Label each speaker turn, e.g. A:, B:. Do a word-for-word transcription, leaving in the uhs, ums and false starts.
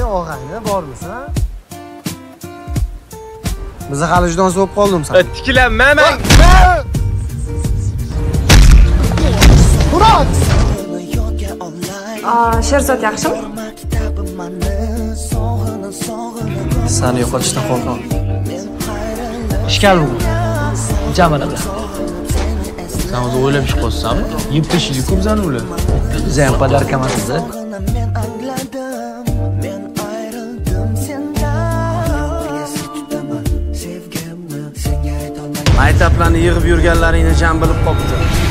A: Ey, og'ayni bormisan? Biz hali judan so'p qoldim sen.
B: Tiklanmayman.
A: Murat!
C: Aa, Sherzod yaxshimi?
D: Seni yo'qotishdan qo'rqaman. Ishkal bu. Jamila bilan.
E: Sen o'zi o'ylab ish qo'ysanmi? Yeb tashlaydi ko'p zani ular.
D: Biza ham podarkamasiz-da.
E: Maktablarni yig'ib yurganlaringni jam bilib qopti.